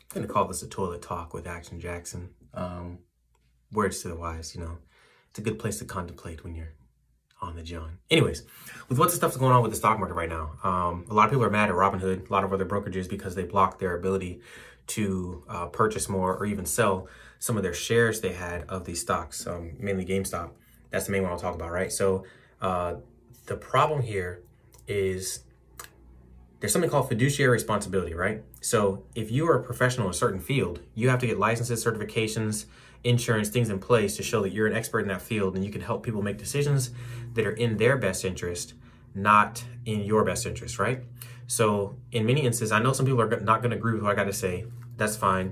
I'm gonna call this a toilet talk with Action Jackson. Words to the wise, you know. It's a good place to contemplate when you're on the John. Anyways, with what the stuff's going on with the stock market right now, a lot of people are mad at Robinhood, a lot of other brokerages, because they blocked their ability to purchase more or even sell some of their shares they had of these stocks, mainly GameStop. That's the main one I'll talk about, right? So the problem here is there's something called fiduciary responsibility, right? So if you are a professional in a certain field, you have to get licenses, certifications, insurance, things in place to show that you're an expert in that field and you can help people make decisions that are in their best interest, not in your best interest, right? So in many instances, I know some people are not going to agree with what I got to say. That's fine.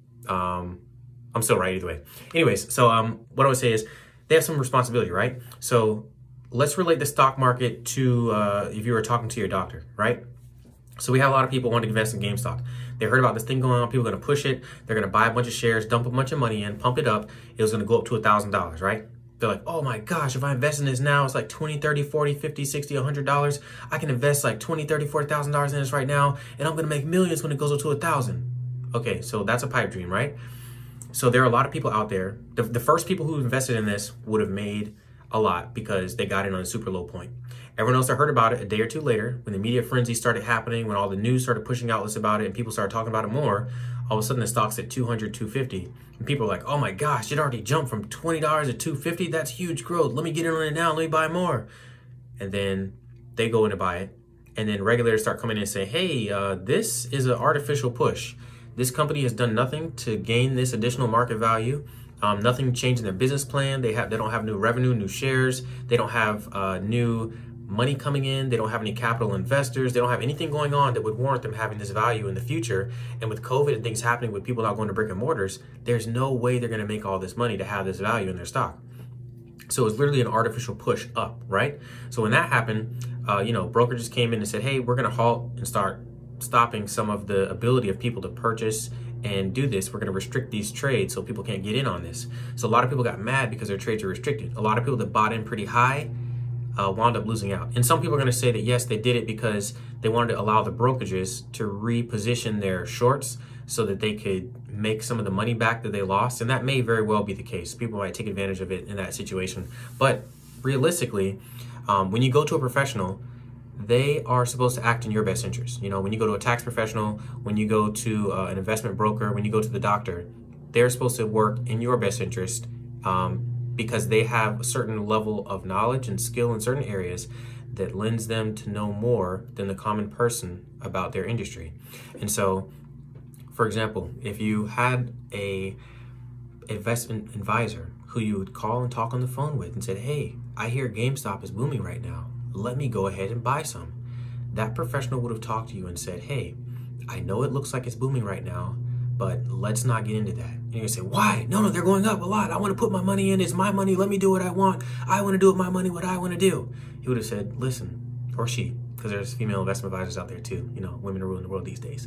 I'm still right either way. Anyways, so what I would say is they have some responsibility, right? So let's relate the stock market to if you were talking to your doctor, right? So we have a lot of people wanting to invest in GameStop. They heard about this thing going on. People are going to push it. They're going to buy a bunch of shares, dump a bunch of money in, pump it up. It was going to go up to $1,000, right? They're like, oh my gosh, if I invest in this now, it's like $20, $30, $40, $50, $60, $100. I can invest like $20, $30, $40,000 in this right now, and I'm going to make millions when it goes up to $1,000. Okay, so that's a pipe dream, right? So there are a lot of people out there. The first people who invested in this would have made a lot because they got in on a super low point. Everyone else that heard about it a day or two later, when the media frenzy started happening, when all the news started pushing outlets about it and people started talking about it more, all of a sudden the stock's at $200, $250. And people are like, oh my gosh, it already jumped from $20 to $250. That's huge growth. Let me get in on it now. Let me buy more. And then they go in to buy it. And then regulators start coming in and say, hey, this is an artificial push. This company has done nothing to gain this additional market value. Nothing changed in their business plan. They don't have new revenue, new shares. They don't have new money coming in. They don't have any capital investors. They don't have anything going on that would warrant them having this value in the future. And with COVID and things happening with people not going to brick and mortars, there's no way they're going to make all this money to have this value in their stock. So it's literally an artificial push up, right? So when that happened, brokerages came in and said, hey, we're going to halt and start stopping some of the ability of people to purchase and do this. We're going to restrict these trades so people can't get in on this. So a lot of people got mad because their trades are restricted. A lot of people that bought in pretty high wound up losing out. And some people are going to say that, yes, they did it because they wanted to allow the brokerages to reposition their shorts so that they could make some of the money back that they lost. And that may very well be the case. People might take advantage of it in that situation. But realistically, when you go to a professional, they are supposed to act in your best interest. You know, when you go to a tax professional, when you go to an investment broker, when you go to the doctor, they're supposed to work in your best interest because they have a certain level of knowledge and skill in certain areas that lends them to know more than the common person about their industry. And so, for example, if you had a investment advisor who you would call and talk on the phone with and said, hey, I hear GameStop is booming right now. Let me go ahead and buy some. That professional would have talked to you and said, hey, I know it looks like it's booming right now, but let's not get into that. And you say, why? No, they're going up a lot. I want to put my money in. It's my money. Let me do what I want. I want to do with my money what I want to do. He would have said, listen, or she, because there's female investment advisors out there too. You know, women are ruling the world these days.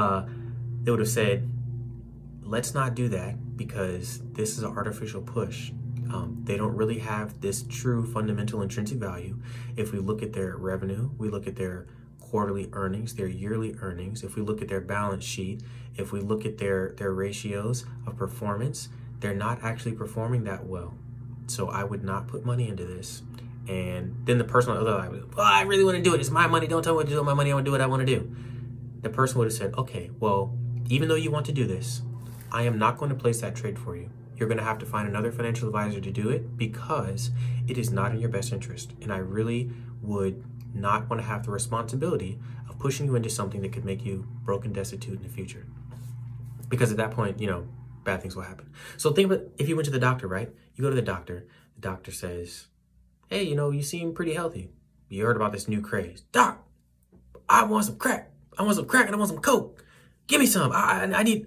They would have said, let's not do that because this is an artificial push. They don't really have this true fundamental intrinsic value. If we look at their revenue, we look at their quarterly earnings, their yearly earnings, if we look at their balance sheet, if we look at their ratios of performance, they're not actually performing that well. So I would not put money into this. And then the person on the other side would, well, I really want to do it. It's my money. Don't tell me what to do with my money. I want to do what I want to do. The person would have said, okay, well, even though you want to do this, I am not going to place that trade for you. You're going to have to find another financial advisor to do it because it is not in your best interest. And I really would not want to have the responsibility of pushing you into something that could make you broke and destitute in the future. Because at that point, you know, bad things will happen. So think about if you went to the doctor, right? You go to the doctor says, hey, you know, you seem pretty healthy. You heard about this new craze. Doc, I want some crack. I want some crack and I want some coke. Give me some. I need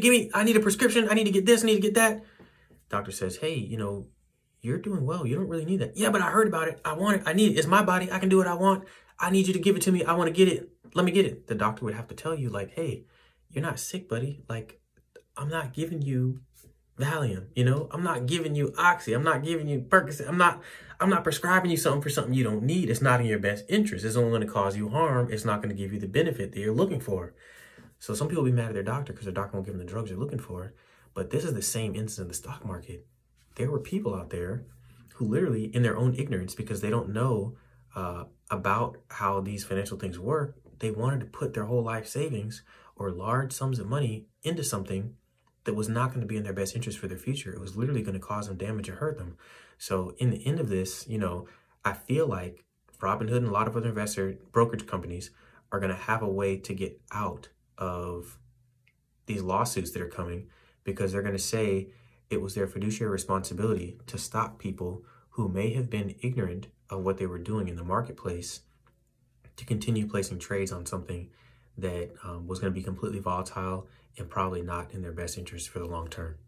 a prescription. I need to get this. I need to get that. Doctor says, hey, you know, you're doing well. You don't really need that. Yeah, but I heard about it. I want it. I need it. It's my body. I can do what I want. I need you to give it to me. I want to get it. Let me get it. The doctor would have to tell you like, hey, you're not sick, buddy. Like, I'm not giving you Valium, you know? I'm not giving you Oxy. I'm not giving you Percocet. I'm not prescribing you something for something you don't need. It's not in your best interest. It's only going to cause you harm. It's not going to give you the benefit that you're looking for. So some people be mad at their doctor because their doctor won't give them the drugs they're looking for. But this is the same instance in the stock market. There were people out there who literally, in their own ignorance, because they don't know about how these financial things work, they wanted to put their whole life savings or large sums of money into something that was not going to be in their best interest for their future. It was literally going to cause them damage and hurt them. So in the end of this, you know, I feel like Robinhood and a lot of other brokerage companies are going to have a way to get out of these lawsuits that are coming, because they're going to say it was their fiduciary responsibility to stop people who may have been ignorant of what they were doing in the marketplace to continue placing trades on something that was going to be completely volatile and probably not in their best interest for the long term.